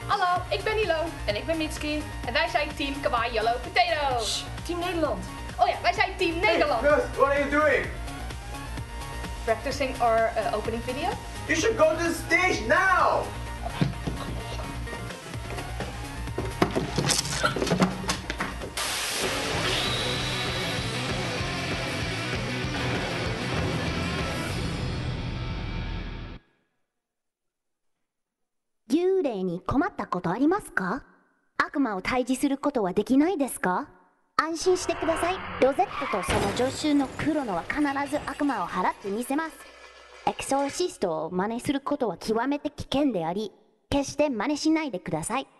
Hallo, ik ben Nilo. En ik ben Mitski. En wij zijn Team Kawaii Yellow Potato. Shh, Team Nederland. Oh ja, wij zijn Team Nederland. Hey, Gus, what are you doing? Practicing our opening video. You should go to the stage now! 「幽霊に困ったことありますか？悪魔を退治することはできないですか？安心してください。ロゼットとその助手のクロノは必ず悪魔を払ってみせます。エクソーシストを真似することは極めて危険であり、決して真似しないでください。